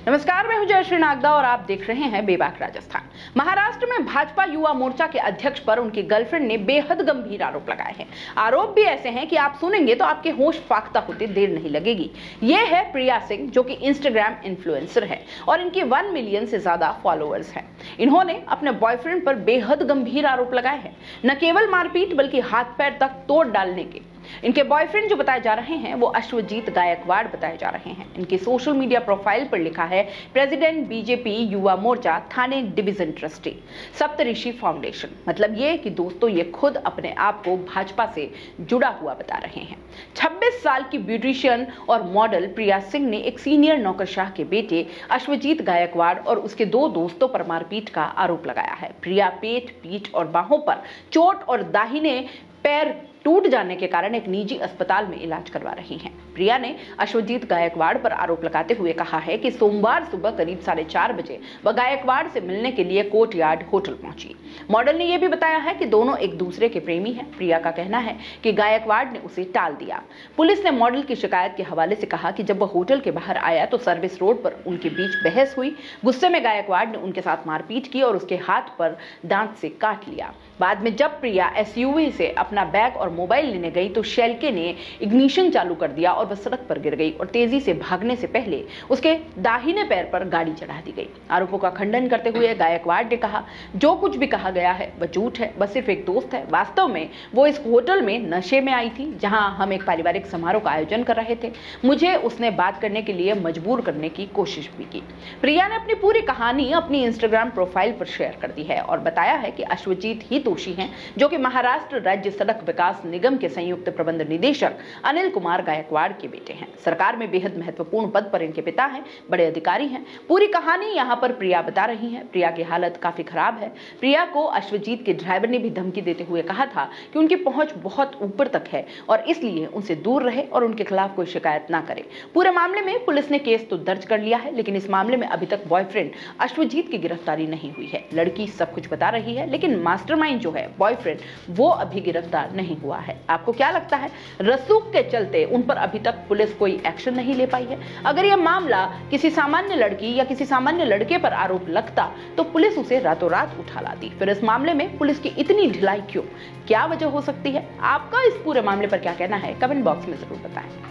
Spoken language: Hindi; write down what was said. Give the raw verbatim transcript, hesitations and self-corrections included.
नमस्कार, मैं हूं जयश्री नागदा और आप देख रहे हैं बेबाक राजस्थान। महाराष्ट्र में भाजपा युवा मोर्चा के अध्यक्ष पर उनकी गर्लफ्रेंड ने बेहद गंभीर आरोप लगाए हैं। आरोप भी ऐसे हैं कि आप सुनेंगे तो आपके होश फाख्ता होते देर नहीं लगेगी। ये है प्रिया सिंह, जो कि इंस्टाग्राम इन्फ्लुएंसर है और इनके वन मिलियन से ज्यादा फॉलोअर्स हैं। इन्होंने अपने बॉयफ्रेंड पर बेहद गंभीर आरोप लगाए हैं, न केवल मारपीट बल्कि हाथ पैर तक तोड़ डालने के। इनके बॉयफ्रेंड जो बताए जा रहे हैं वो अश्वजीत गायकवाड़ बताए जा रहे हैं। इनकी सोशल मीडिया प्रोफाइल पर लिखा है president BJP Yuva Morcha Thane division trustee Saptarishi foundation. मतलब ये कि दोस्तों ये खुद अपने आप को भाजपा से जुड़ा हुआ बता रहे हैं। छब्बीस साल की ब्यूटिशियन और मॉडल प्रिया सिंह ने एक सीनियर नौकरशाह के बेटे अश्वजीत गायकवाड़ और उसके दो दोस्तों पर मारपीट का आरोप लगाया है। प्रिया पेट, पीठ और बाहों पर चोट और दाहिने पैर टूट जाने के कारण एक निजी अस्पताल में इलाज करवा रही हैं। प्रिया ने अश्वजीत गायकवाड़ पर आरोप लगाते हुए कहा है कि सोमवार सुबह करीब साढ़े चार बजे वह गायकवाड़ से मिलने के लिए कोर्ट यार्ड होटल पहुंची। मॉडल ने यह भी बताया है कि दोनों एक दूसरे के प्रेमी हैं। प्रिया का कहना है कि गायकवाड़ ने उसे टाल दिया। पुलिस ने मॉडल की शिकायत के हवाले से कहा कि जब वह होटल के बाहर आया तो सर्विस रोड पर उनके बीच बहस हुई। गुस्से में गायकवाड़ ने उनके साथ मारपीट की और उसके हाथ पर दांत से काट लिया। बाद में जब प्रिया एसयूवी से अपना बैग और मोबाइल लेने गई तो शेल्के ने इग्निशन चालू कर दिया और वह सड़क पर गिर गई और तेजी से भागने से पहले उसके दाहिने पैर पर गाड़ी चढ़ा दी गई। आरोपों का खंडन करते हुए गायकवाड़ ने कहा, जो कुछ भी कहा गया है वह झूठ है, वह सिर्फ एक दोस्त है। वास्तव में वो इस होटल में नशे में आई थी जहां हम एक पारिवारिक समारोह का आयोजन कर रहे थे। मुझे उसने बात करने के लिए मजबूर करने की कोशिश भी की। प्रिया ने अपनी पूरी कहानी अपनी इंस्टाग्राम प्रोफाइल पर शेयर कर दी है और बताया है कि अश्वजीत ही दोषी हैं, जो कि महाराष्ट्र राज्य सड़क विकास निगम के संयुक्त प्रबंध निदेशक अनिल कुमार गायकवाड़ के बेटे हैं। सरकार में बेहद महत्वपूर्ण पद पर इनके पिता हैं, बड़े अधिकारी हैं। पूरी कहानी यहाँ पर प्रिया बता रही हैं। प्रिया की हालत काफी खराब है। प्रिया को अश्वजीत के ड्राइवर ने भी धमकी देते हुए कहा था कि उनकी पहुंच बहुत ऊपर तक है और इसलिए उनसे दूर रहे और उनके खिलाफ कोई शिकायत ना करे। पूरे मामले में पुलिस ने केस तो दर्ज कर लिया है, लेकिन इस मामले में अभी तक बॉयफ्रेंड अश्वजीत की गिरफ्तारी नहीं हुई है। लड़की सब कुछ बता रही है, लेकिन मास्टरमाइंड जो है बॉयफ्रेंड वो अभी गिरफ्तार नहीं हुआ है। आपको क्या लगता है, रसूख के चलते उन पर अभी तक पुलिस कोई एक्शन नहीं ले पाई है? अगर यह मामला किसी सामान्य लड़की या किसी सामान्य लड़के पर आरोप लगता तो पुलिस उसे रातों रात उठा लाती। फिर इस मामले में पुलिस की इतनी ढिलाई क्यों? क्या वजह हो सकती है? आपका इस पूरे मामले पर क्या कहना है? कमेंट बॉक्स में जरूर बताएं।